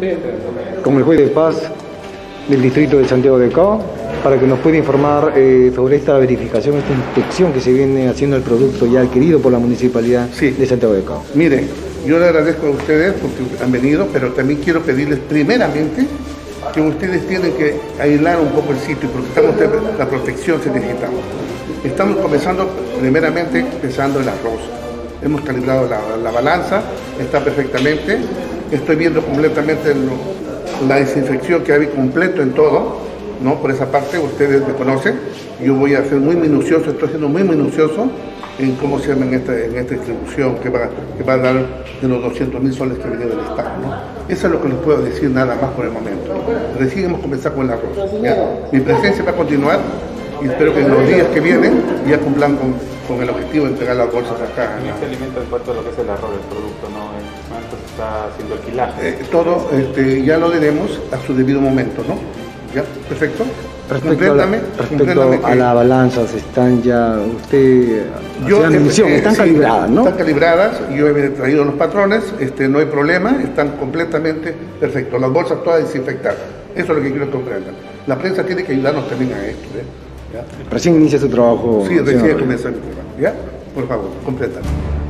con el juez de paz del distrito de Santiago de Cao para que nos pueda informar sobre esta verificación, esta inspección que se viene haciendo el producto ya adquirido por la Municipalidad de Santiago de Cao. Mire, yo le agradezco a ustedes porque han venido, pero también quiero pedirles primeramente que ustedes tienen que aislar un poco el sitio porque la protección se necesita. Estamos comenzando primeramente pesando el arroz. Hemos calibrado la balanza, está perfectamente. Estoy viendo completamente la desinfección que hay completo en todo, ¿no? Por esa parte ustedes me conocen. Yo voy a ser muy minucioso, estoy siendo muy minucioso en cómo se llama en esta distribución que va a dar de los 200.000 soles que vienen del Estado, ¿no? Eso es lo que les puedo decir nada más por el momento. Recién hemos comenzado con el arroz, ¿ya? Mi presencia va a continuar y espero que en los días que vienen ya cumplan con el objetivo de entregar las bolsas acá. ¿Y este alimento en cuanto a lo que es el arroz del producto, no? ¿Cuánto se está haciendo alquilaje? Todo ya lo diremos a su debido momento, ¿no? ¿Ya? ¿Perfecto? Respecto a las balanzas, están ya, están calibradas, ¿no? Están calibradas, yo he traído los patrones, no hay problema, están completamente perfectos. Las bolsas todas desinfectadas. Eso es lo que quiero que comprendan. La prensa tiene que ayudarnos también a esto, ¿ya? Recién inicia su trabajo. Sí, recién comienza mi trabajo, ¿ya? Por favor, complétalo.